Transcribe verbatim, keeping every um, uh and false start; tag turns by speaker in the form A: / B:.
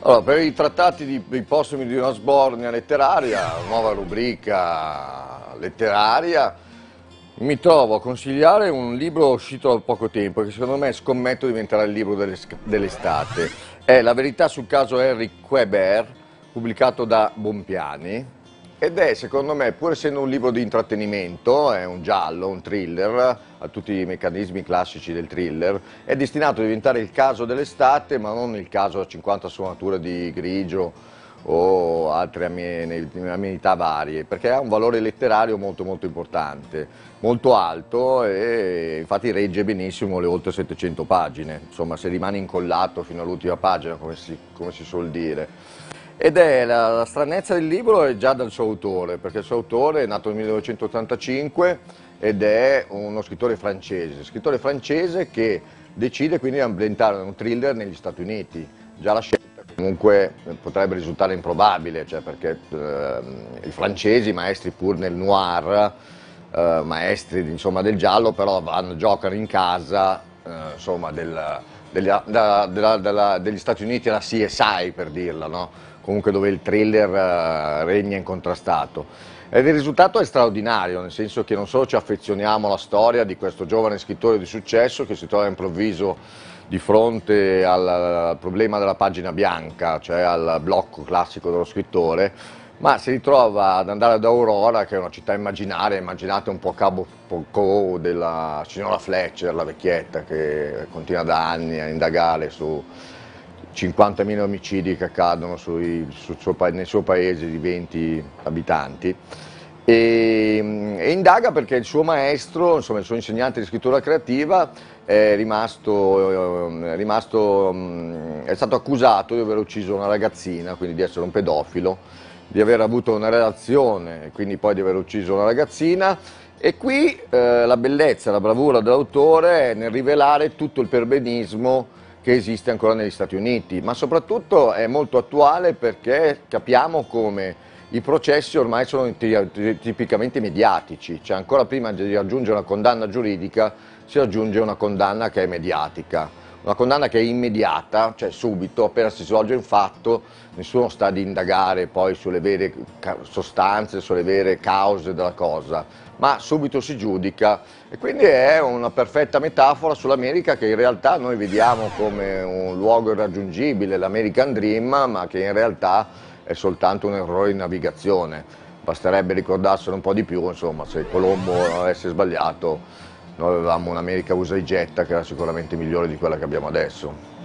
A: Allora, per i trattati di, dei postumi di una sbornia letteraria, nuova rubrica letteraria, mi trovo a consigliare un libro uscito da poco tempo, che secondo me scommetto diventerà il libro dell'estate. È La verità sul caso Henri Quebert, pubblicato da Bompiani, ed è, secondo me, pur essendo un libro di intrattenimento, è un giallo, un thriller, ha tutti i meccanismi classici del thriller, è destinato a diventare il caso dell'estate, ma non il caso a cinquanta sfumature di grigio o altre amenità varie, perché ha un valore letterario molto molto importante, molto alto, e infatti regge benissimo le oltre settecento pagine, insomma, se rimane incollato fino all'ultima pagina, come si, come si suol dire. Ed è la, la stranezza del libro è già dal suo autore, perché il suo autore è nato nel millenovecentottantacinque ed è uno scrittore francese, scrittore francese che decide quindi di ambientare un thriller negli Stati Uniti. Già la scelta comunque potrebbe risultare improbabile, cioè perché eh, i francesi, maestri pur nel noir, eh, maestri insomma, del giallo, però vanno, giocano in casa eh, insomma, del, degli, da, della, della, degli Stati Uniti alla C S I, per dirla, no? Comunque dove il thriller uh, regna incontrastato. Ed il risultato è straordinario, nel senso che non solo ci affezioniamo alla storia di questo giovane scrittore di successo che si trova improvviso di fronte al, al problema della pagina bianca, cioè al blocco classico dello scrittore, ma si ritrova ad andare ad Aurora, che è una città immaginaria, immaginate un po' Cabo Poco della signora Fletcher, la vecchietta, che continua da anni a indagare su cinquantamila omicidi che accadono sui, sul suo, nel suo paese di venti abitanti, e, e indaga perché il suo maestro, insomma il suo insegnante di scrittura creativa, è rimasto, è, rimasto, è stato accusato di aver ucciso una ragazzina, quindi di essere un pedofilo, di aver avuto una relazione e quindi poi di aver ucciso una ragazzina. E qui eh, la bellezza, la bravura dell'autore è nel rivelare tutto il perbenismo che esiste ancora negli Stati Uniti, ma soprattutto è molto attuale perché capiamo come i processi ormai sono tipicamente mediatici, cioè ancora prima di raggiungere una condanna giuridica si raggiunge una condanna che è mediatica, una condanna che è immediata, cioè subito, appena si svolge un fatto, nessuno sta ad indagare poi sulle vere sostanze, sulle vere cause della cosa, ma subito si giudica, e quindi è una perfetta metafora sull'America che in realtà noi vediamo come un luogo irraggiungibile, l'American Dream, ma che in realtà è soltanto un errore di navigazione. Basterebbe ricordarselo un po' di più, insomma, se Colombo avesse sbagliato noi avevamo un'America usa e getta che era sicuramente migliore di quella che abbiamo adesso.